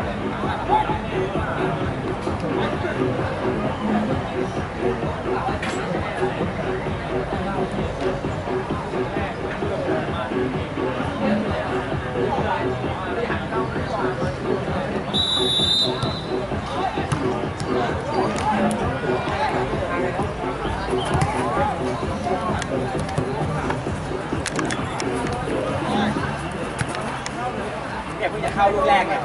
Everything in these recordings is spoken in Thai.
เนี่ยเพิ่งจะเข้าลูกแรกเนี่ย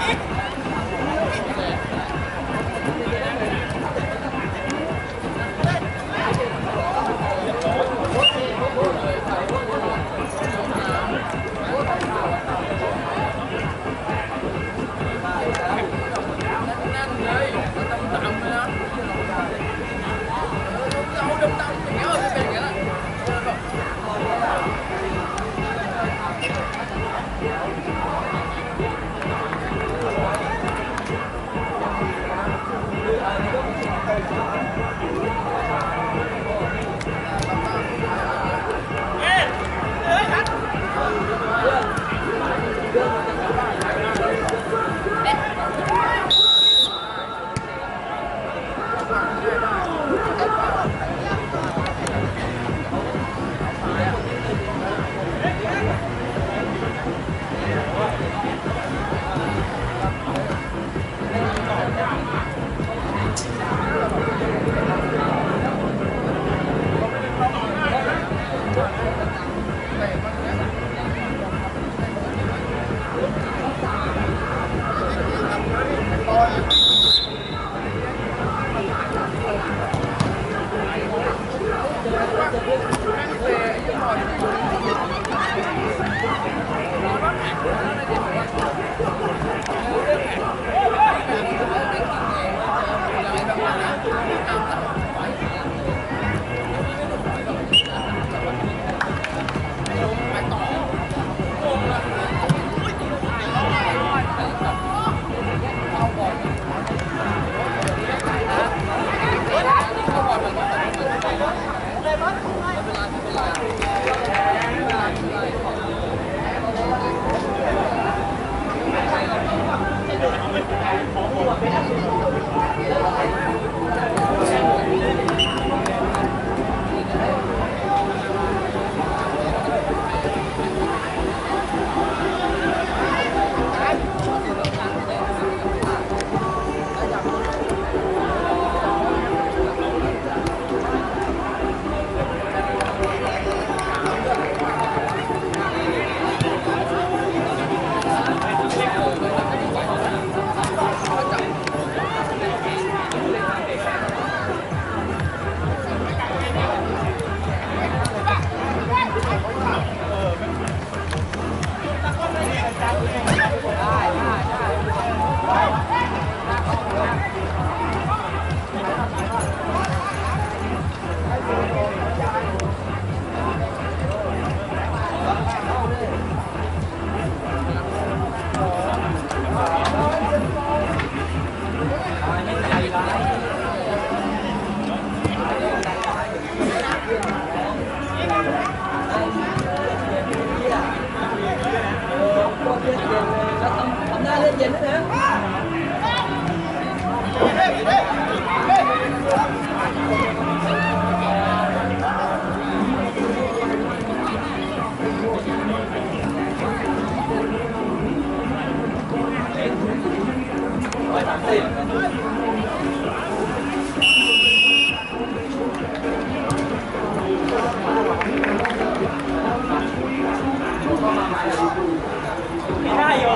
ไม่ได้โย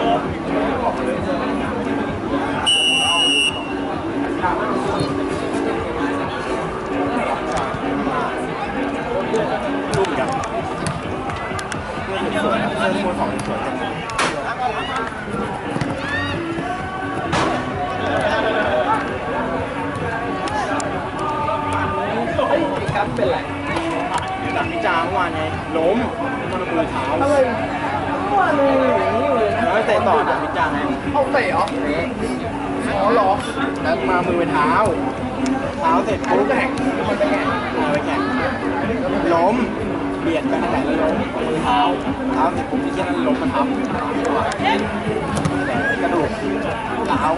รูปกันสวยๆเสื้อที่บนของสวยจังครับเป็นไรตัดพิจารณ์วันไงล้มมันมือเท้าอะไรว่าเลยอย่างนี้เลยนะแล้วเตะต่อตัดพิจารณ์ไงเอาเตะเหรออ๋อหรอแล้วมามือไปเท้าเสร็จปุ๊บแข่งมันไปแข่งล้มเบียดกันนั่นแหละแล้วล้มมือเท้าเสร็จปุ๊บที่แค่นั้นล้มมาทับกระดูกร้าว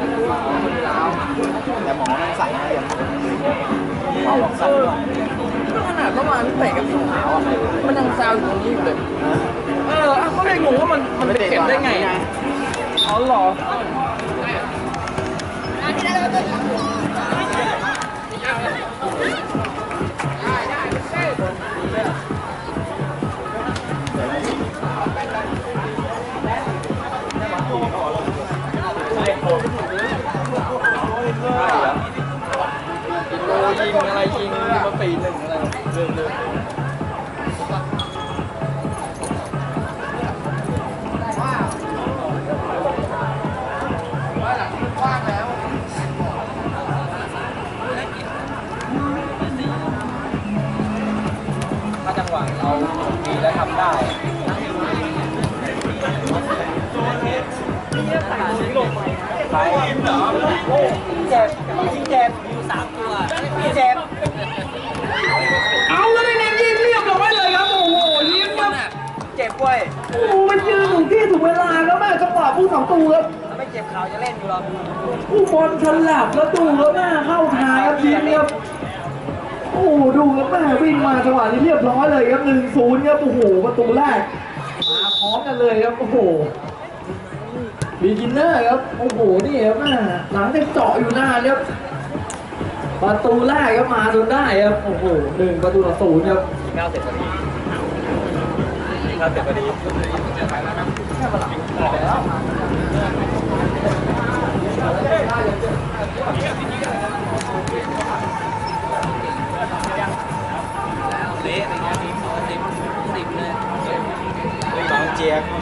แต่หมอมันใส่ให้อย่างหมอบอกใส่ด้วยขนาดเมื่อวานเตะกับสีขาวอ่ะมันยังแซวอยู่ตรงนี้อยู่เลยก็เลยงงว่ามันเก็บได้ไงอ๋อหรอโลยิงอะไรยิงมาปีหนึ่งอะไรเรื่อยถ้าจังหวะเราดีและทำได้ไปเหรอเจ็บยิงเจ็บอยู่3 ตัวเจ็บเอาแล้วได้ยิงเรียบร้อยเลยครับโอ้โหยิ้มครับเจ็บเว้ยโอ้มันยืนถึงที่ถึงเวลาแล้วแม่จังหวะผู้2 ตัวครับถ้าไม่เจ็บเข่าจะเล่นอยู่หรอผู้บอลฉลับแล้วดูแล้วแม่เข้าทางครับยิ้มครับโอ้ดูแล้วแม่วิ่งมาจังหวะนี้เรียบร้อยเลยครับ1-0ครับโอ้โหประตูแรกมาพร้อมกันเลยครับโอ้โหบีกินเนอร์ครับโอ้โหนี่ครับแม่หลังจะเจาะอยู่หน้าครับประตูแรกครับมาจนได้ครับโอ้โห1-0ครับ 90 นาที90 นาทีแค่ประหลาดแล้วเละไปงั้น10เลยบางเจี๊ยบ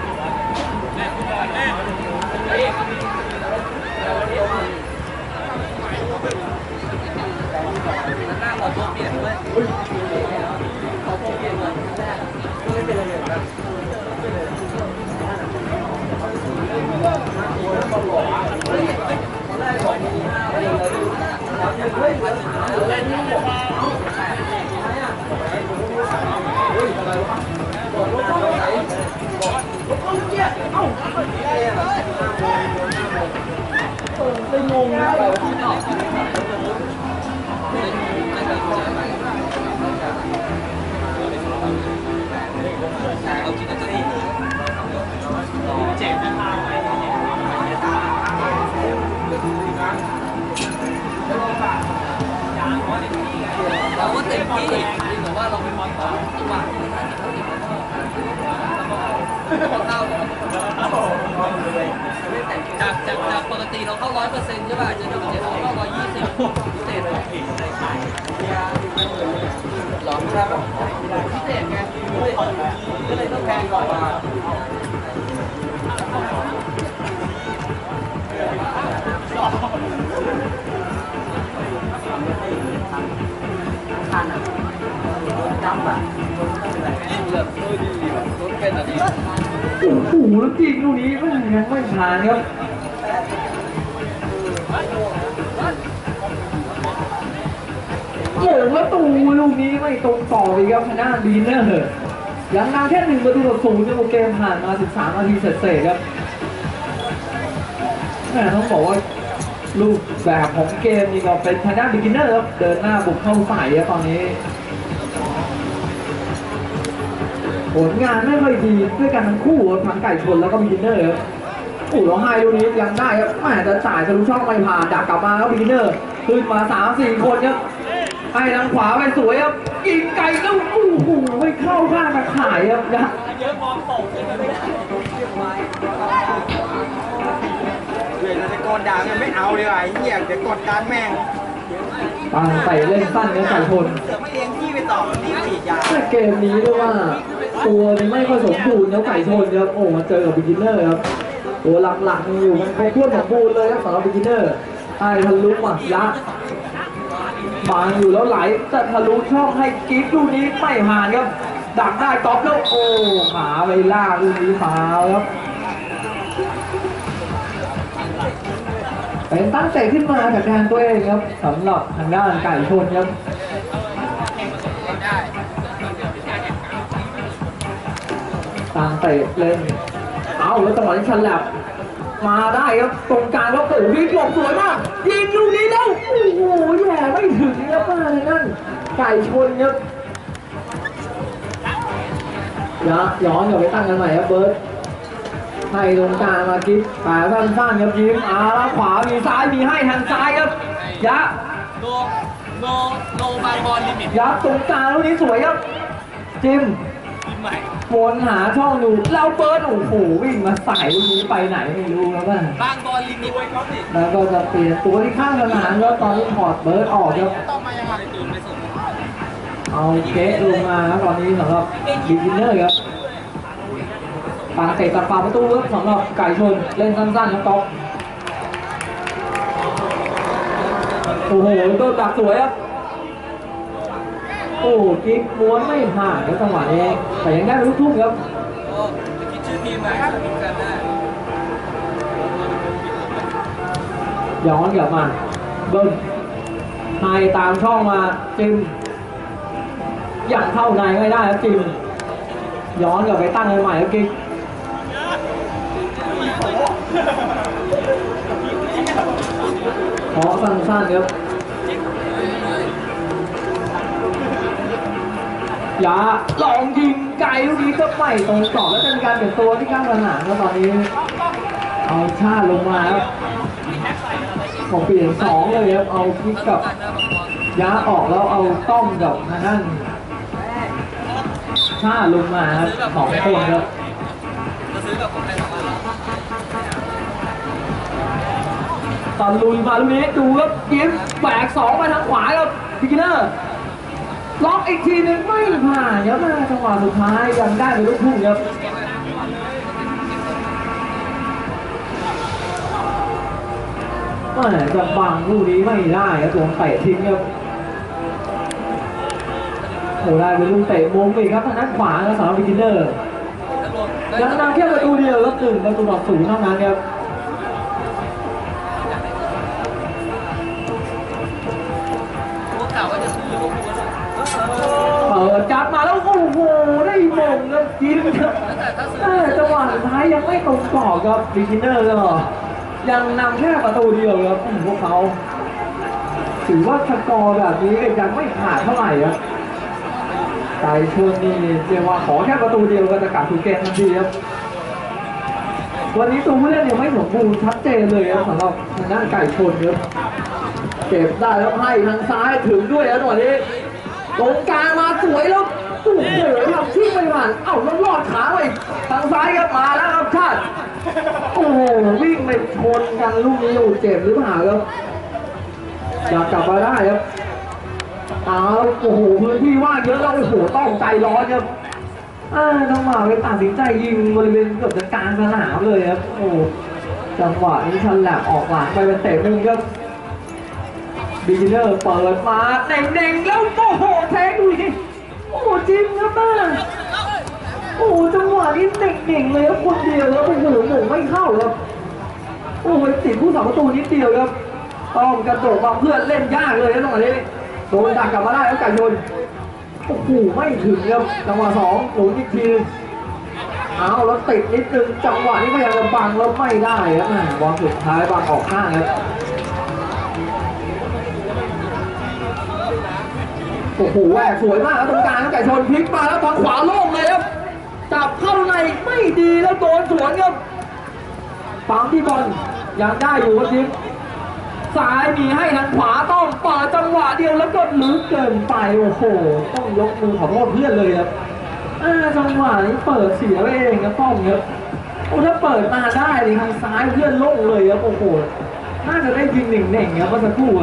หน้าขอตัวเปลี่ยนด้วยขอตัวเปลี่ยนเลยไม่เป็นไรเลยนะไปงงนะเอาจริงก็จะดีเจ็บนะครับเราก็เต็มที่แต่ว่าเราเป็นบอลต่อจังหวะจากปกติเราเข้า100%ใช่ป่ะจะดูเจ็ดเราเข้า120พิเศษเลยหลอมครับพิเศษไงก็เลยต้องแพงก่อนมาทันอ่ะจำอ่ะแบบดีแบบรถเป็นอะไรโอ้โหแล้วจริงลูกนี้ก็ยังไม่ผ่านครับโอ้แล้วตูลูกนี้ไม่ตรงต่ออีกครับทางด้านบีเนอร์ยังนำแค่1-0ในเกมผ่านมา13 นาทีเศษครับต้องบอกว่ารูปแบบของเกมนี่ก็เป็นทางด้านบีเนอร์ครับเดินหน้าบุกเข้าใส่ครับตอนนี้ผลงานไม่ค่อยดีด้วยกันทั้งคู่ทั้งไก่ชนแล้วก็บีกินเนอร์ครับโอ้โหให้ลูกนี้ยังได้ครับแม่แต่จ่ายทะลุช่องไม่ผ่านดักกลับมาแล้วบีกินเนอร์ขึ้นมา 3-4 คนครับให้ทางขวาไปสวยครับยิงไกลแล้วโอ้โหไม่เข้าข้างตะข่ายครับนะเยอะมองตกเลยเลยจะกดดันไม่เอาเลยไอ้เหี้ยจะกดดันแม่งตั้งใส่เล่นสั้นกับไก่ชนเสือไม่เลี้ยงที่ไปต่อนี่ฉีดยาเกมนี้เรียกว่าตัวนี้ไม่ค่อยสมบูรณ์แล้วไก่ชนครับโอ้มาเจอกับบิ๊กินเนอร์ครับตัวหลักๆอยู่มันครบถ้วนสมบูรณ์เลยครับสำหรับบิ๊กินเนอร์ไอ้ทะลุอ่ะยะบางอยู่แล้วไหลแต่ทะลุช่องให้กิ๊กลูกนี้ไม่ผ่านครับดักได้ก๊อปแล้วโอ้ขาไปล่าลูกนี้ฟาวครับเป็นตั้งใจขึ้นมาจากทางตัวเองครับสำหรับทางด้านไก่ชนครับตั้งใจเล่นเอาแล้วจังหวะนี้ฉลับมาได้ครับตรงกลางแล้วโอ้โหวิ่งหลบสวยมากยิงลูกนี้แล้วโอ้โหแย่ไม่ถึงครับมาเลยนั่นไก่ชนครับย้อนกลับไปตั้งกันใหม่ครับเบิร์ดให้ตรงกลางมากิ๊บแต่สั้นๆครับยิ้มแล้วขวามีซ้ายมีให้ทางซ้ายครับยะโนบางบอลลิมิตยับตรงกลางลูกนี้สวยครับจิมวนหาช่องอยู่เราเปิดโอ้โหวิ่งมาใส่ลูกนี้ไปไหนไม่รู้ครับว่าบางบอลลิมิตไว้เขาสิแล้วก็จะเปลี่ยนตัวที่ข้างสนามแล้วตอนนี้ถอดเบิร์ดออกครับต้องมายังไงตูนไปส่งเอาเกะลงมาครับตอนนี้สำหรับบิ๊กินเนอร์ครับปาเตะกับปาประตูครับสำหรับไก่ชนเล่นสั้นๆครับต๊อกโอ้โหตัวดักสวยครับโอ้กิ๊กม้วนไม่ห่างครับจังหวะนี้แต่ยังได้ลูกทุ่งครับโอ้คิดชื่อทีมไหมทีมกันได้ย้อนกลับมาเบิ้มไฮตามช่องมาจิมอย่างเข้าในไม่ได้ครับจิมย้อนกลับไปตั้งใหม่ครับกิ๊กขอสั้นๆครับอย่าลองยิงไกลลูกนี้ก็ไม่ตรงกรอบแล้วจะมีการเปลี่ยนตัวที่ข้างสนามแล้วตอนนี้เอาชาลงมาครับของเปลี่ยนสองเลยครับเอาคิกกับย้าออกแล้วเอาต้อมกับทางด้านชาลงมาครับสองคนครับจะซื้อกับคนไทยสองพันตอนลุยมาลูกนี้ดูครับยิ้มแบกสองไปทางขวาครับบิ๊กินเนอร์ล็อกอีกทีนึงไม่ผ่านครับมาจังหวะสุดท้ายยังได้เป็นลูกพุ่งครับจะบังลูกนี้ไม่ได้ครับตัวเตะทิ้งครับโหได้เป็นลูกเตะมุมอีกครับทางด้านขวาครับสำหรับบิ๊กินเนอร์ยังนำแค่ประตูเดียวครับ1-0เท่านั้นครับพวกข่าวว่าจะซื้อลูกคุณเปิดจับมาแล้วโอ้โหได้มงครับกินครับจังหวะสุดท้ายยังไม่ตรงกรอบครับบิ๊กินเนอร์ก็ยังนำแค่ประตูเดียวครับพวกเขาถือว่าสกอร์แบบนี้ยังไม่ขาดเท่าไหร่ครับไก่ชนนี่เรียกว่าขอแค่ประตูเดียวก็จะกลับถึงเกมทันทีครับวันนี้ตัวผู้เล่นยังไม่สมบูรณ์ชัดเจนเลยครับสำหรับทางด้านไก่ชนครับเก็บได้แล้วให้ทางซ้ายถึงด้วยแล้วตอนนี้ตรงกลางมาสวยแล้วโอ้โหทำชิ่งไปผ่านเอ้าแล้วลอดขาไปทางซ้ายครับมาแล้วครับชาติโอ้โหวิ่งไปชนกันลูกนี้อยู่เจ็บหรือเปล่าครับอยากกลับมาได้ครับโอ้โหพื้นที่ว่างเยอะแล้วโอ้โหต้องใจร้อนครับจังหวะไปตัดสินใจยิงบริเวณเกือบจะกลางสนามเลยครับโอ้จังหวะนี้ชันแหลกออกหลังไปเป็นเตะมุมครับบิ๊กินเนอร์เปิดมาเน่งๆแล้วโอ้โหแทงดูดิโอ้โหจริงครับโอ้โหจังหวะนี้เน่งๆเลยครับคนเดียวแล้วโอ้โหหม่งไม่เข้าครับโอ้โหติดผู้สาประตูนิดเดียวครับต้องกระโดดมาเพื่อนเล่นยากเลยนะจังหวะนี้โดนดักกลับมาได้แล้วไก่ชนโอ้โหไม่ถึงครับจังหวะสองหลุดอีกทีเอาแล้วติดนิดนึงจังหวะนี้พยายามจะบังแล้วไม่ได้ครับบอลสุดท้ายบังออกข้างครับโอ้โหแหวกสวยมากครับตรงกลางไก่ชนพลิกมาแล้วทางขวาโล่งเลยครับจับเข้าในไม่ดีแล้วโดนสวนครับปั๊มที่บอลยังได้อยู่ครับทีมซ้ายมีให้ทางขวาต้องเปิดจังหวะเดียวแล้วก็ลึกเกินไปโอ้โหต้องยกมือขอโทษเพื่อนเลยครับจังหวะนี้เปิดเสียไปเองครับต้องครับโอ้ถ้าเปิดมาได้ดิทางซ้ายเพื่อนโล่งเลยครับโอ้โหน่าจะได้ยิงหนึ่งครับเมื่อสักครู่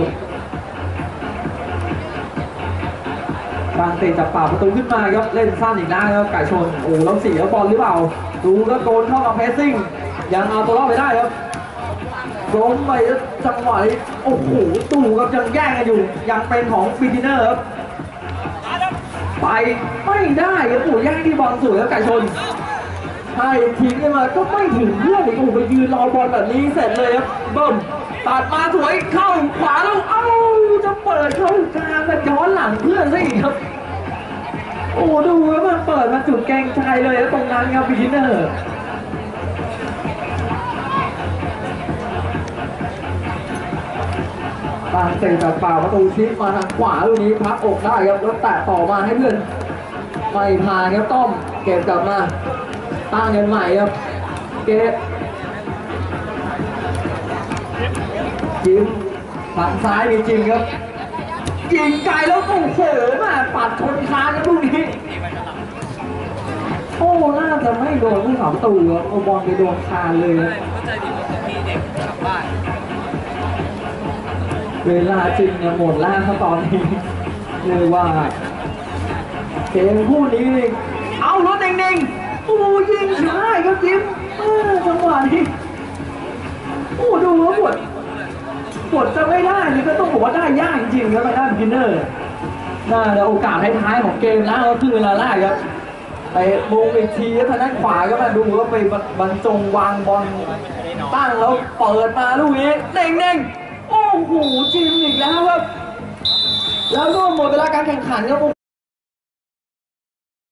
บางเตะจับป่าประตูขึ้นมาครับเล่นสั้นอีกนะครับไก่ชนโอ้แล้วเสียบอลหรือเปล่าดูแล้วโดนเข้ากับเพสซิ่งยังเอาตัวรอดไปได้ครับล้มไปจังหวะนี้โอ้โหตู่ครับยังแย่งกันอยู่ยังเป็นของบิ๊กินเนอร์ครับไปไม่ได้ครับโอ้แย่งที่บอลสวยแล้วไก่ชนให้ทิ้งมาก็ไม่ถึงเพื่อนอีกโอ้ไปยืนรอบอลแบบนี้เสร็จเลยครับเบิ้มตัดมาสวยเข้าขวาแล้วเอ้าจะเปิดเข้ากลางแต่ย้อนหลังเพื่อนซะอีกครับโอ้ดูแล้วมันเปิดมาจุดแกงใจเลยแล้วตรงนั้นครับบิ๊กินเนอร์บางเตะจากป่าประตูชิดมาทางขวาลูกนี้พับอกได้ครับแล้วแตะต่อมาให้เพื่อนไม่ผ่านครับต้อมเก็บกลับมาตั้งเงินใหม่ครับเก็บยิ้มฝั่งซ้ายมีจริงครับยิงไกลแล้วโอ้โหมาปัดชนคานครับลูกนี้โอ้น่าจะไม่โดนผู้สาประตูครับเอาบอลไปโดนคานเลยครับเข้าใจดีว่าบางทีเด็กกลับบ้านเวลาจริงเนี่ยหมดแล้วครับตอนนี้เลยว่าเกมคู่นี้นี่เอารถเน่งๆโอ้ยิงช้าครับจิ๊บจังหวะนี้โอ้ดูแล้วปวดจะไม่ได้นี่ก็ต้องบอกว่าได้ยากจริงๆครับทางด้านบินเนอร์น่าจะโอกาสท้ายๆของเกมแล้วครึ่งเวลาแรกครับไปมุมอีกทีทางด้านขวาก็มาดูว่าไปบรรจงวางบอลตั้งแล้วเปิดมาลูกนี้เน่งๆโอ้โหจิมอีกแล้วครับแล้วก็หมดเวลาการแข่งขันครับ